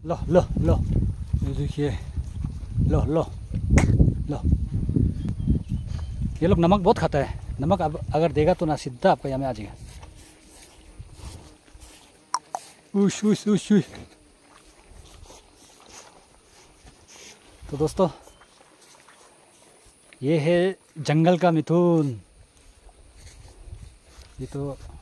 लो लो लो, ये देखिए, लो लो लो। ये लोग नमक बहुत खाता है। नमक अब अगर देगा तो ना सीधा आपका यहाँ में आ जाएगा। उश उश उश उश। तो दोस्तों, ये है जंगल का मिथुन। ये तो